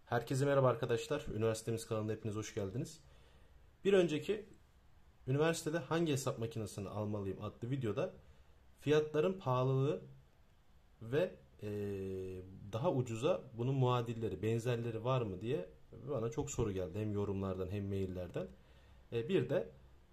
Herkese merhaba arkadaşlar. Üniversitemiz kanalına hepiniz hoş geldiniz. Bir önceki üniversitede hangi hesap makinesini almalıyım adlı videoda fiyatların pahalılığı ve daha ucuza bunun muadilleri, benzerleri var mı diye bana çok soru geldi. Hem yorumlardan hem maillerden. Bir de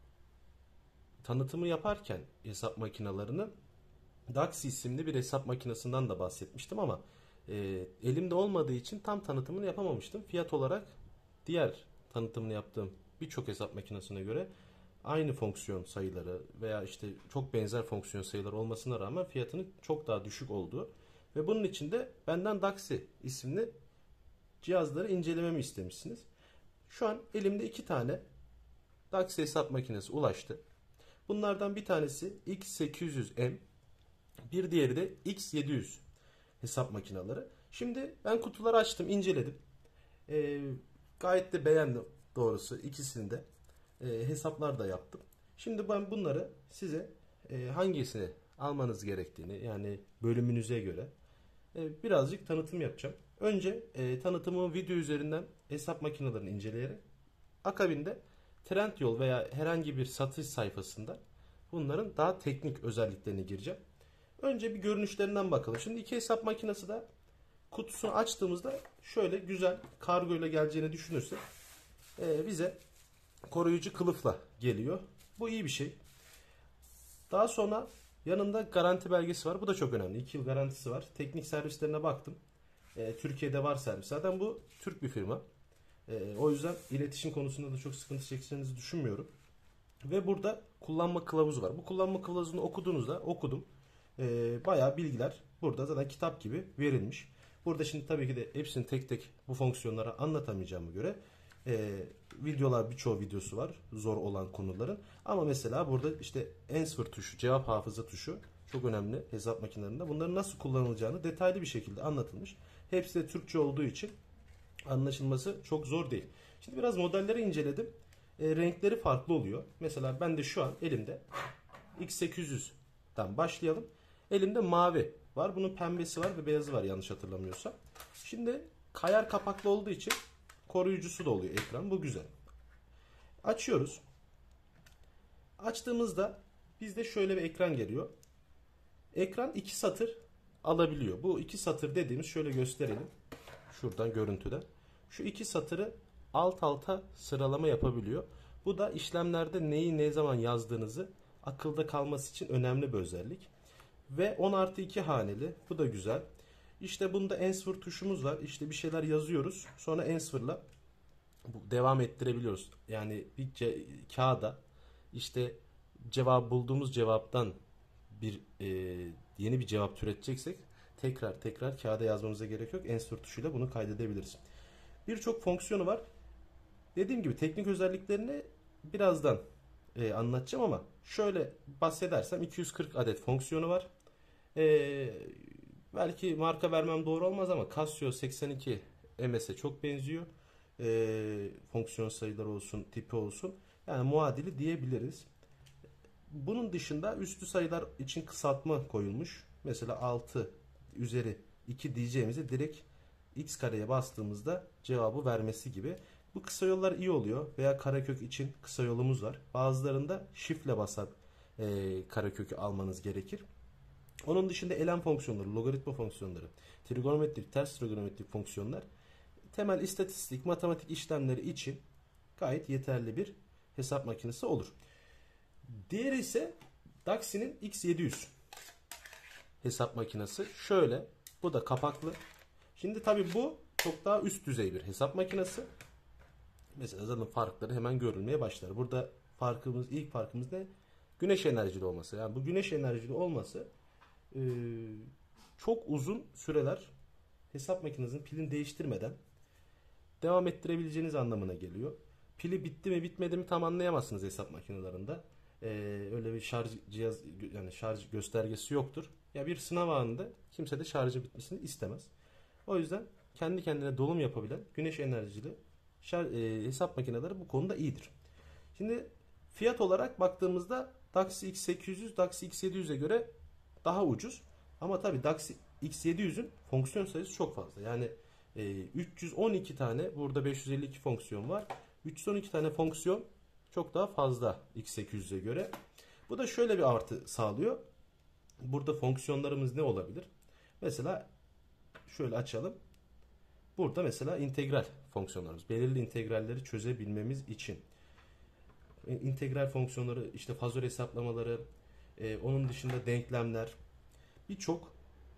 tanıtımı yaparken hesap makinalarının Daxi isimli bir hesap makinesinden de bahsetmiştim ama elimde olmadığı için tam tanıtımını yapamamıştım. Fiyat olarak diğer tanıtımını yaptığım birçok hesap makinesine göre aynı fonksiyon sayıları veya işte çok benzer fonksiyon sayıları olmasına rağmen fiyatının çok daha düşük olduğu ve bunun için de benden Daxi isimli cihazları incelememi istemişsiniz. Şu an elimde iki tane Daxi hesap makinesi ulaştı. Bunlardan bir tanesi X800M, bir diğeri de X700 hesap makineleri. Şimdi ben kutuları açtım, inceledim. Gayet de beğendim doğrusu ikisini de. Hesaplar da yaptım. Şimdi ben bunları size hangisini almanız gerektiğini, yani bölümünüze göre birazcık tanıtım yapacağım. Önce tanıtımı video üzerinden hesap makinelerini inceleyerek, akabinde Trendyol veya herhangi bir satış sayfasında bunların daha teknik özelliklerine gireceğim. Önce bir görünüşlerinden bakalım. Şimdi iki hesap makinesi de kutusunu açtığımızda şöyle güzel kargo ile geleceğini düşünürsek bize koruyucu kılıfla geliyor. Bu iyi bir şey. Daha sonra yanında garanti belgesi var. Bu da çok önemli. 2 yıl garantisi var. Teknik servislerine baktım. Türkiye'de var servis. Zaten bu Türk bir firma. O yüzden iletişim konusunda da çok sıkıntı çekeceğinizi düşünmüyorum. Ve burada kullanma kılavuzu var. Bu kullanma kılavuzunu okuduğunuzda okudum. Bayağı bilgiler burada zaten kitap gibi verilmiş. Burada şimdi tabii ki de hepsini tek tek bu fonksiyonlara anlatamayacağıma göre videolar, birçoğu videosu var zor olan konuların. Ama mesela burada işte answer tuşu, cevap hafıza tuşu çok önemli hesap makinelerinde. Bunların nasıl kullanılacağını detaylı bir şekilde anlatılmış. Hepsi de Türkçe olduğu için anlaşılması çok zor değil. Şimdi biraz modelleri inceledim. Renkleri farklı oluyor. Mesela ben de şu an elimde X800'den başlayalım. Elimde mavi var. Bunun pembesi var ve beyazı var yanlış hatırlamıyorsam. Şimdi kayar kapaklı olduğu için koruyucusu da oluyor ekran. Bu güzel. Açıyoruz. Açtığımızda bizde şöyle bir ekran geliyor. Ekran 2 satır alabiliyor. Bu 2 satır dediğimiz şöyle gösterelim. Şuradan görüntüden. Şu 2 satırı alt alta sıralama yapabiliyor. Bu da işlemlerde neyi ne zaman yazdığınızı akılda kalması için önemli bir özellik. Ve 10+2 haneli. Bu da güzel. İşte bunda answer tuşumuz var. İşte bir şeyler yazıyoruz. Sonra answer'la devam ettirebiliyoruz. Yani bir kağıda işte bulduğumuz cevaptan bir yeni bir cevap türeteceksek tekrar kağıda yazmamıza gerek yok. Answer tuşuyla bunu kaydedebiliriz. Birçok fonksiyonu var. Dediğim gibi teknik özelliklerini birazdan anlatacağım ama şöyle bahsedersem 240 adet fonksiyonu var. Belki marka vermem doğru olmaz ama Casio 82 MS'e çok benziyor. Fonksiyon sayıları olsun, tipi olsun. Yani muadili diyebiliriz. Bunun dışında üstü sayılar için kısaltma koyulmuş. Mesela 6 üzeri 2 diyeceğimize direkt x kareye bastığımızda cevabı vermesi gibi. Bu kısa yollar iyi oluyor. Veya karekök için kısa yolumuz var. Bazılarında shift ile basar karekökü almanız gerekir. Onun dışında elem fonksiyonları, logaritma fonksiyonları, trigonometrik, ters trigonometrik fonksiyonlar temel istatistik, matematik işlemleri için gayet yeterli bir hesap makinesi olur. Diğeri ise Daxi'nin X700 hesap makinesi. Şöyle, bu da kapaklı. Şimdi tabii bu çok daha üst düzey bir hesap makinesi. Mesela zaten farkları hemen görülmeye başlar. Burada ilk farkımız ne? Güneş enerjili olması. Yani bu güneş enerjili olması çok uzun süreler hesap makinesinin pilini değiştirmeden devam ettirebileceğiniz anlamına geliyor. Pili bitti mi bitmedi mi tam anlayamazsınız hesap makinelerinde. Öyle bir şarj cihaz, yani şarj göstergesi yoktur. Ya bir sınav anında kimse de şarjı bitmesini istemez. O yüzden kendi kendine dolum yapabilen güneş enerjili hesap makineleri bu konuda iyidir. Şimdi fiyat olarak baktığımızda Daxi X800, Daxi X700'e göre daha ucuz. Ama tabii Daxi X700'ün fonksiyon sayısı çok fazla. Yani 312 tane, burada 552 fonksiyon var. 312 tane fonksiyon çok daha fazla x800'e göre. Bu da şöyle bir artı sağlıyor. Burada fonksiyonlarımız ne olabilir? Mesela şöyle açalım. Burada mesela integral fonksiyonlarımız. Belirli integralleri çözebilmemiz için. İntegral fonksiyonları, işte fazör hesaplamaları, onun dışında denklemler, birçok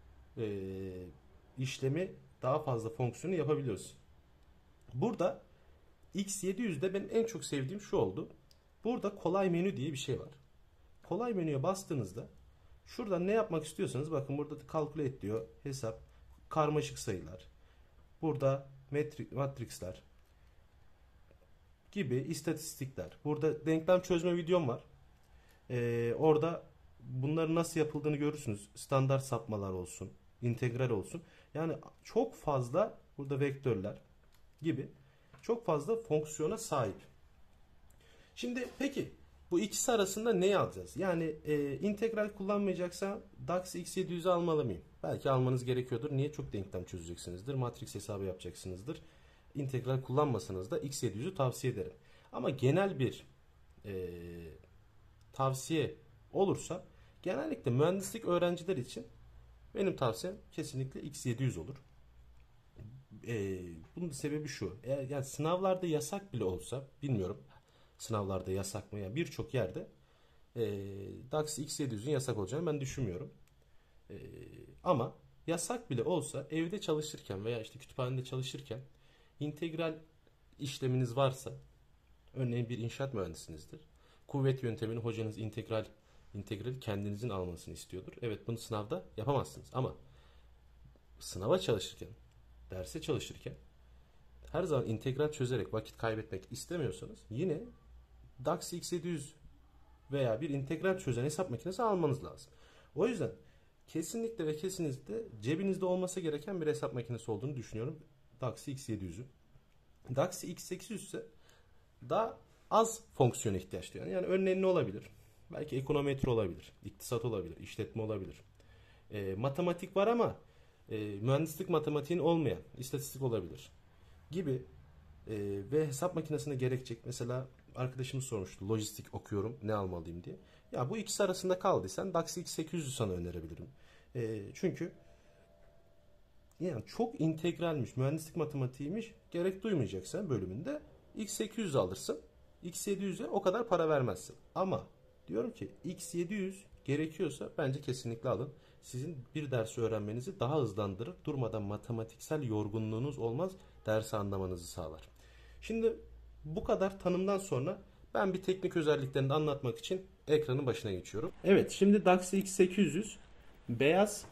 işlemi, daha fazla fonksiyonu yapabiliyoruz. Burada X700'de benim en çok sevdiğim şu oldu. Burada kolay menü diye bir şey var. Kolay menüye bastığınızda şuradan ne yapmak istiyorsanız, bakın burada calculate diyor, hesap, karmaşık sayılar, burada matrixler gibi, istatistikler. Burada denklem çözme videom var. Orada bunların nasıl yapıldığını görürsünüz. Standart sapmalar olsun, integral olsun. Yani çok fazla burada vektörler gibi çok fazla fonksiyona sahip. Şimdi peki bu ikisi arasında ne alacağız? Yani integral kullanmayacaksa DAX X700'ü almalı mıyım? Belki almanız gerekiyordur. Niye? Çok denklem çözeceksinizdir. Matrix hesabı yapacaksınızdır. İntegral kullanmasanız da X700'ü tavsiye ederim. Ama genel bir tavsiye olursa, genellikle mühendislik öğrenciler için benim tavsiyem kesinlikle X700 olur. Bunun sebebi şu. Eğer yani sınavlarda yasak bile olsa, bilmiyorum sınavlarda yasak mı? Yani birçok yerde DAX X700'ün yasak olacağını ben düşünmüyorum. Ama yasak bile olsa evde çalışırken veya işte kütüphanede çalışırken integral işleminiz varsa, örneğin bir inşaat mühendisinizdir. Kuvvet yöntemini hocanız integrali kendinizin almasını istiyordur. Evet, bunu sınavda yapamazsınız ama sınava çalışırken, derse çalışırken her zaman integral çözerek vakit kaybetmek istemiyorsanız yine DAX X700 veya bir integral çözen hesap makinesi almanız lazım. O yüzden kesinlikle ve kesinlikle cebinizde olması gereken bir hesap makinesi olduğunu düşünüyorum DAX X700'ün. DAX X800 ise daha az fonksiyona ihtiyaç duyuyor. Yani örneğin ne olabilir? Belki ekonometri olabilir, iktisat olabilir, işletme olabilir. Matematik var ama mühendislik matematiğin olmayan istatistik olabilir gibi. Ve hesap makinesine gerekecek. Mesela arkadaşımız sormuştu, lojistik okuyorum, ne almalıyım diye. Ya bu ikisi arasında kaldıysan DAX X800'ü sana önerebilirim. Çünkü yani çok integralmiş, mühendislik matematiğiymiş, gerek duymayacaksan bölümünde X800 alırsın. X700'e o kadar para vermezsin. Ama diyorum ki X700 gerekiyorsa bence kesinlikle alın. Sizin bir dersi öğrenmenizi daha hızlandırır. Durmadan matematiksel yorgunluğunuz olmaz. Dersi anlamanızı sağlar. Şimdi bu kadar tanımdan sonra ben bir teknik özelliklerini de anlatmak için ekranın başına geçiyorum. Evet, şimdi DAX X800 beyaz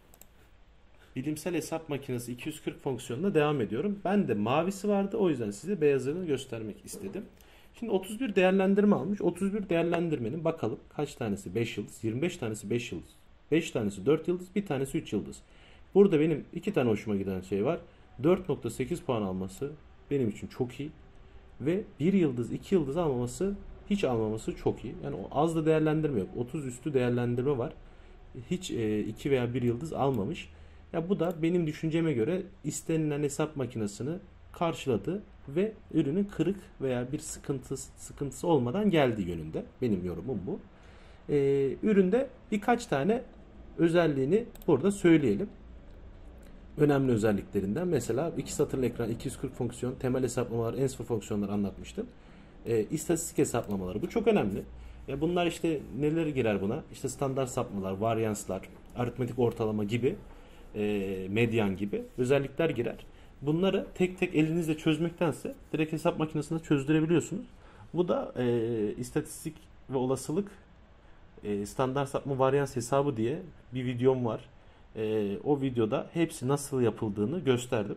bilimsel hesap makinesi 240 fonksiyonuna devam ediyorum. Ben de mavisi vardı, o yüzden size beyazını göstermek istedim. Şimdi 31 değerlendirme almış. 31 değerlendirmenin bakalım kaç tanesi 5 yıldız, 25 tanesi 5 yıldız, 5 tanesi 4 yıldız, bir tanesi 3 yıldız. Burada benim 2 tane hoşuma giden şey var. 4.8 puan alması benim için çok iyi. Ve 1 yıldız, 2 yıldız almaması, hiç almaması çok iyi. Yani az da değerlendirme yok. 30 üstü değerlendirme var. Hiç 2 veya 1 yıldız almamış. Ya bu da benim düşünceme göre istenilen hesap makinesini karşıladı ve ürünün kırık veya bir sıkıntısı olmadan geldiği yönünde. Benim yorumum bu. Üründe birkaç tane özelliğini burada söyleyelim. Önemli özelliklerinden mesela 2 satırlı ekran, 240 fonksiyon, temel hesaplamalar, en-sıfır fonksiyonları anlatmıştım. İstatistik hesaplamaları, bu çok önemli. Bunlar işte neleri girer buna? İşte standart sapmalar, varyanslar, aritmetik ortalama gibi, medyan gibi özellikler girer. Bunları tek tek elinizle çözmektense direkt hesap makinesinde çözdürebiliyorsunuz. Bu da istatistik ve olasılık, standart sapma varyans hesabı diye bir videom var. O videoda hepsi nasıl yapıldığını gösterdim.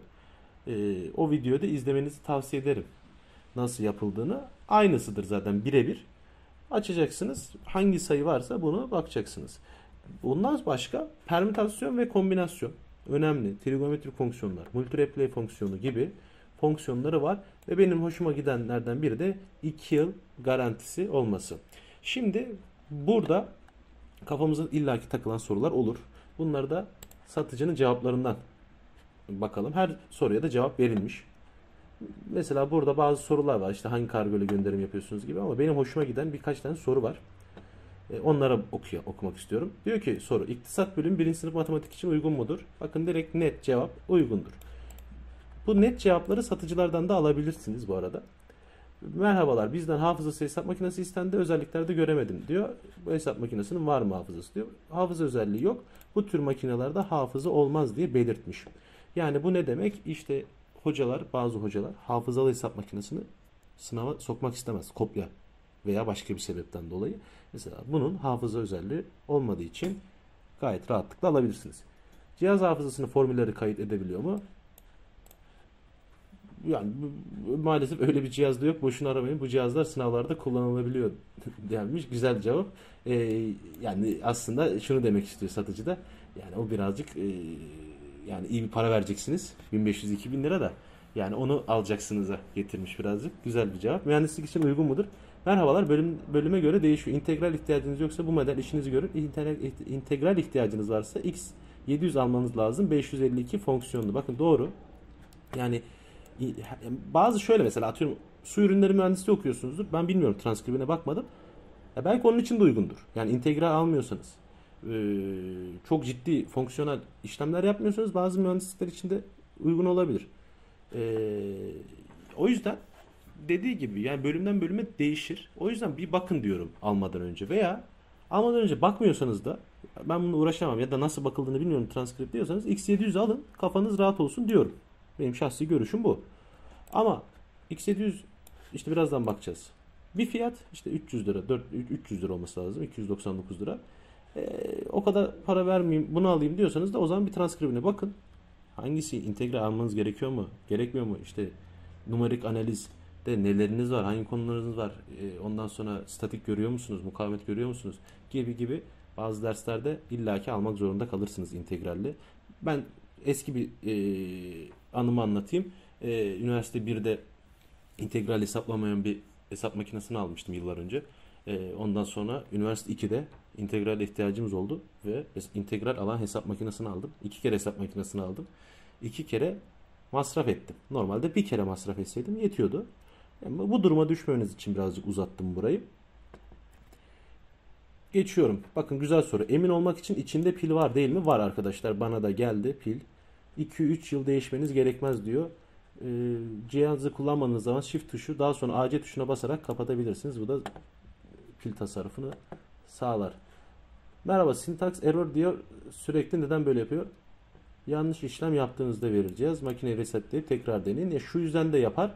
O videoda izlemenizi tavsiye ederim. Nasıl yapıldığını. Aynısıdır zaten, birebir. Açacaksınız. Hangi sayı varsa bunu bakacaksınız. Bundan başka permütasyon ve kombinasyon önemli. Trigonometrik fonksiyonlar, multireplay fonksiyonu gibi fonksiyonları var. Ve benim hoşuma gidenlerden biri de 2 yıl garantisi olması. Şimdi burada kafamıza illaki takılan sorular olur. Bunları da satıcının cevaplarından bakalım. Her soruya da cevap verilmiş. Mesela burada bazı sorular var. İşte hangi kargo ile gönderim yapıyorsunuz gibi, ama benim hoşuma giden birkaç tane soru var. Onlara okumak istiyorum. Diyor ki soru, İktisat bölümü 1. sınıf matematik için uygun mudur? Bakın direkt net cevap uygundur. Bu net cevapları satıcılardan da alabilirsiniz bu arada. Merhabalar, bizden hafızası hesap makinesi istendi, özelliklerde göremedim diyor. Bu hesap makinesinin var mı hafızası diyor. Hafıza özelliği yok. Bu tür makinelerde hafıza olmaz diye belirtmiş. Yani bu ne demek? İşte bazı hocalar hafızalı hesap makinesini sınava sokmak istemez. Kopya veya başka bir sebepten dolayı. Mesela bunun hafıza özelliği olmadığı için gayet rahatlıkla alabilirsiniz. Cihaz hafızasını formülleri kayıt edebiliyor mu? Yani maalesef öyle bir cihaz da yok. Boşuna aramayın. Bu cihazlar sınavlarda kullanılabiliyor denmiş. Güzel cevap. Yani aslında şunu demek istiyor satıcı da. Yani o birazcık yani iyi bir para vereceksiniz. 1500-2000 lira da. Yani onu alacaksınıza getirmiş birazcık. Güzel bir cevap. Mühendislik için uygun mudur? Merhabalar. Bölüme göre değişiyor. İntegral ihtiyacınız yoksa bu model işinizi görür. İntegral ihtiyacınız varsa X700 almanız lazım. 552 fonksiyonlu. Bakın doğru. Yani bazı şöyle, mesela atıyorum su ürünleri mühendisliği okuyorsunuzdur. Ben bilmiyorum, transkribine bakmadım. Belki onun için de uygundur. Yani integral almıyorsanız, çok ciddi fonksiyonel işlemler yapmıyorsanız bazı mühendislikler için de uygun olabilir. O yüzden dediği gibi yani bölümden bölüme değişir. O yüzden bir bakın diyorum almadan önce, veya almadan önce bakmıyorsanız da ben bununla uğraşamam ya da nasıl bakıldığını bilmiyorum transkript diyorsanız X700 alın, kafanız rahat olsun diyorum. Benim şahsi görüşüm bu. Ama X700 işte birazdan bakacağız. Bir fiyat işte 300 lira, 300 lira olması lazım. 299 lira. O kadar para vermeyeyim, bunu alayım diyorsanız da o zaman bir transkribine bakın. Hangisi integral almanız gerekiyor mu? Gerekmiyor mu? İşte numarik analizde neleriniz var? Hangi konularınız var? Ondan sonra statik görüyor musunuz? Mukavemet görüyor musunuz? Gibi bazı derslerde illaki almak zorunda kalırsınız integralli. Ben eski bir anımı anlatayım. Üniversite 1'de integral hesaplamayan bir hesap makinesini almıştım yıllar önce. Ondan sonra üniversite 2'de integral ihtiyacımız oldu ve integral alan hesap makinesini aldım. 2 kere hesap makinesini aldım. 2 kere masraf ettim. Normalde bir kere masraf etseydim yetiyordu. Yani bu duruma düşmemeniz için birazcık uzattım burayı. Geçiyorum. Bakın güzel soru. Emin olmak için içinde pil var değil mi? Var arkadaşlar. Bana da geldi pil. 2-3 yıl değişmeniz gerekmez diyor. Cihazı kullanmadığınız zaman Shift tuşu, daha sonra AC tuşuna basarak kapatabilirsiniz. Bu da pil tasarrufunu sağlar. Merhaba, syntax error diyor. Sürekli neden böyle yapıyor? Yanlış işlem yaptığınızda verir cihaz. Makineyi resetleyip tekrar deneyin. Şu yüzden de yapar.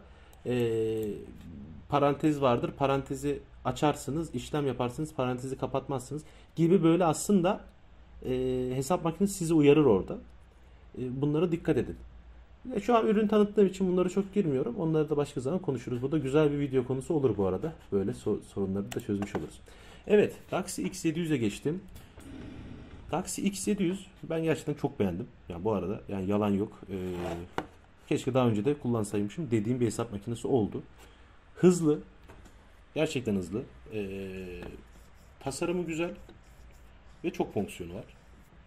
Parantez vardır. Parantezi açarsınız, işlem yaparsınız, parantezi kapatmazsınız gibi, böyle aslında hesap makinesi sizi uyarır orada. Bunlara dikkat edin. Şu an ürün tanıttığım için bunları çok girmiyorum. Onları da başka zaman konuşuruz. Bu da güzel bir video konusu olur bu arada. Böyle sorunları da çözmüş oluruz. Evet, Daxi X700'e geçtim. Daxi X700 ben gerçekten çok beğendim. Yani bu arada yani yalan yok. Keşke daha önce de kullansaymışım dediğim bir hesap makinesi oldu. Hızlı. Gerçekten hızlı. Tasarımı güzel. Ve çok fonksiyonu var.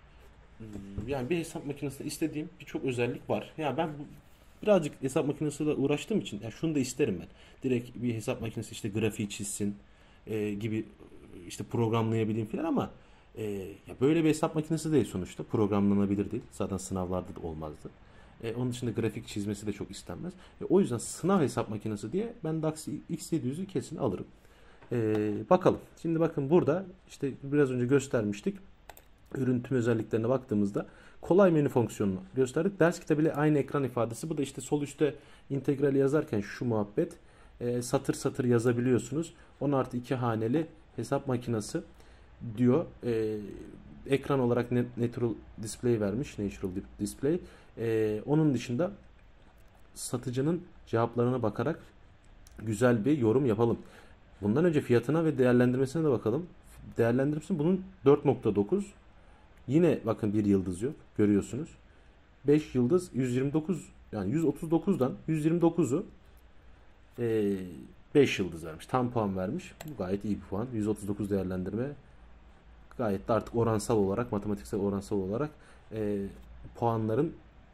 Yani bir hesap makinesinde istediğim birçok özellik var. Yani ben birazcık hesap makinesiyle uğraştığım için yani şunu da isterim ben. Direkt bir hesap makinesi işte grafiği çizsin gibi, işte programlayabileyim falan, ama ya böyle bir hesap makinesi değil sonuçta. Programlanabilir değil. Zaten sınavlarda da olmazdı. Onun dışında grafik çizmesi de çok istenmez. O yüzden sınav hesap makinesi diye ben Daxi X700'ü kesin alırım. Bakalım. Şimdi bakın burada işte biraz önce göstermiştik. Ürün tüm özelliklerine baktığımızda kolay menü fonksiyonunu gösterdik. Ders kitabı ile aynı ekran ifadesi. Bu da işte sol üstte integrali yazarken şu muhabbet. Satır satır yazabiliyorsunuz. 10+2 haneli hesap makinesi diyor. Ekran olarak Natural Display vermiş. Natural Display. Onun dışında satıcının cevaplarına bakarak güzel bir yorum yapalım. Bundan önce fiyatına ve değerlendirmesine de bakalım. Değerlendirmesi bunun 4.9. Yine bakın bir yıldız yok. Görüyorsunuz. 5 yıldız 129, yani 139'dan 129'u 5 yıldız vermiş. Tam puan vermiş. Bu gayet iyi bir puan. 139 değerlendirme. Gayet de artık oransal olarak, matematiksel oransal olarak puanların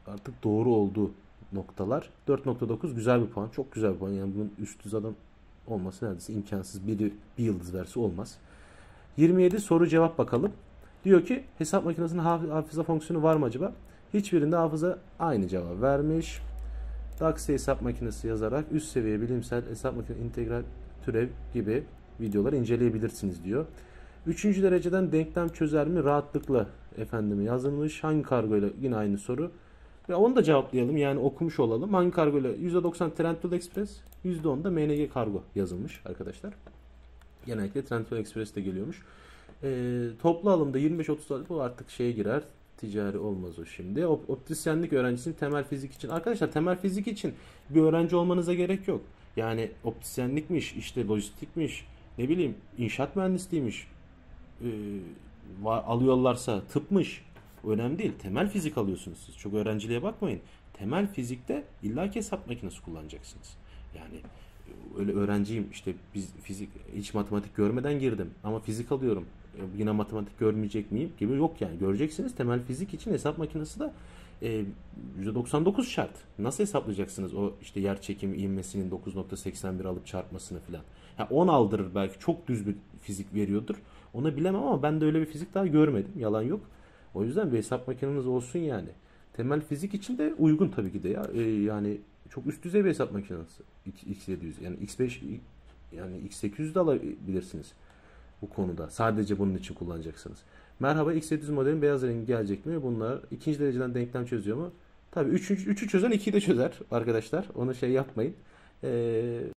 artık doğru olduğu noktalar. 4.9 güzel bir puan. Çok güzel bir puan. Yani bunun üst düzeyden olması neredeyse imkansız. Biri bir yıldız verse olmaz. 27 soru cevap bakalım. Diyor ki hesap makinesinin hafıza fonksiyonu var mı acaba? Hiçbirinde hafıza aynı cevap vermiş. DAX hesap makinesi yazarak üst seviye bilimsel hesap makinesi integral türev gibi videoları inceleyebilirsiniz diyor. Üçüncü dereceden denklem çözer mi? Rahatlıkla efendim yazılmış. Hangi kargoyla? Yine aynı soru. Ve onu da cevaplayalım. Yani okumuş olalım. Hangi kargoyla? %90 Trendyol Express, %10 da MNG kargo yazılmış arkadaşlar. Genellikle Trendyol Express de geliyormuş. Toplu alımda 25-30 bu artık şeye girer. Ticari olmaz o şimdi. Optisyenlik öğrencisinin temel fizik için. Arkadaşlar temel fizik için bir öğrenci olmanıza gerek yok. Yani optisyenlikmiş, işte lojistikmiş, ne bileyim inşaat mühendisliğiymiş, e, alıyorlarsa tıpmış. Önemli değil. Temel fizik alıyorsunuz siz. Çok öğrenciliğe bakmayın. Temel fizikte illaki hesap makinesi kullanacaksınız. Yani öyle öğrenciyim işte biz fizik hiç matematik görmeden girdim ama fizik alıyorum. Yine matematik görmeyecek miyim gibi yok yani. Göreceksiniz temel fizik için hesap makinesi de %99 şart. Nasıl hesaplayacaksınız o işte yer çekimi ivmesinin 9.81 alıp çarpmasını filan. Ha, 10 aldırır belki çok düz bir fizik veriyordur. Onu bilemem ama ben de öyle bir fizik daha görmedim. Yalan yok. O yüzden bir hesap makineniz olsun yani. Temel fizik için de uygun tabii ki de ya. Yani çok üst düzey bir hesap makinesi. X700 yani X5 yani X800 de alabilirsiniz bu konuda. Sadece bunun için kullanacaksınız. Merhaba X700 modelin beyaz rengi gelecek mi? Bunlar ikinci dereceden denklem çözüyor mu? Tabii üçü çözen 2'yi de çözer arkadaşlar. Onu şey yapmayın.